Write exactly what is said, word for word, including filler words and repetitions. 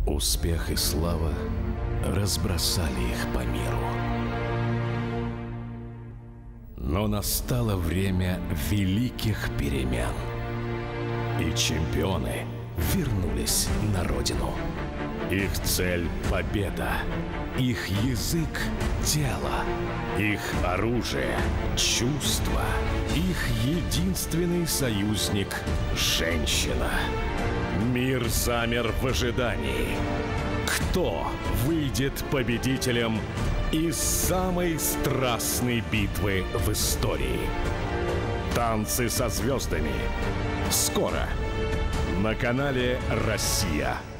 Успех и слава разбросали их по миру. Но настало время великих перемен, и чемпионы вернулись на родину. Их цель – победа, их язык – тело, их оружие – чувство, их единственный союзник – женщина. Мир замер в ожидании. Кто выйдет победителем из самой страстной битвы в истории? «Танцы со звездами». Скоро на канале «Россия».